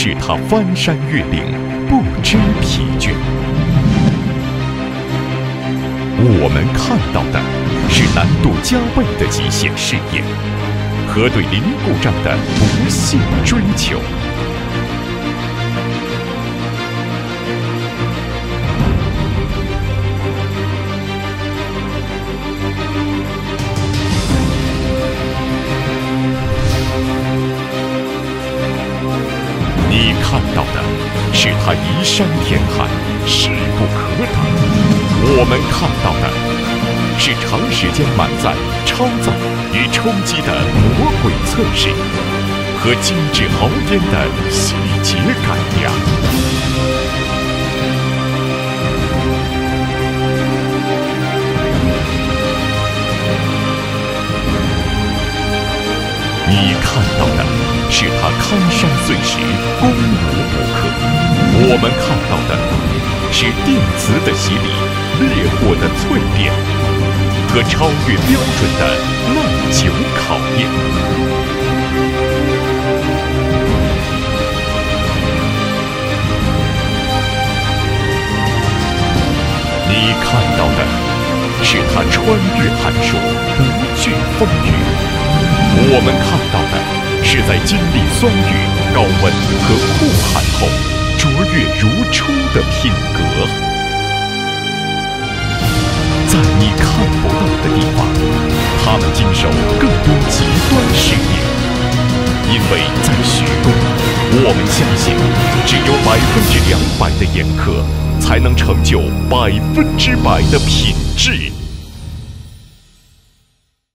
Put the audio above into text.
是他翻山越岭，不知疲倦。我们看到的是难度加倍的极限试验和对零故障的不懈追求。你看到的是它移山填海，势不可挡；我们看到的是长时间满载、超载与冲击的魔鬼测试和精致豪颠的细节改良。你看到的是他开山碎石，攻无不克；我们看到的是电磁的洗礼、烈火的淬炼和超越标准的耐久考验。你看到的是他穿越函数，不惧风雨；我们看到的是在经历酸雨、高温和酷寒后卓越如初的品格。在你看不到的地方，他们经受更多极端试验，因为在虚空，我们相信，只有200%的严苛，才能成就100%的品质。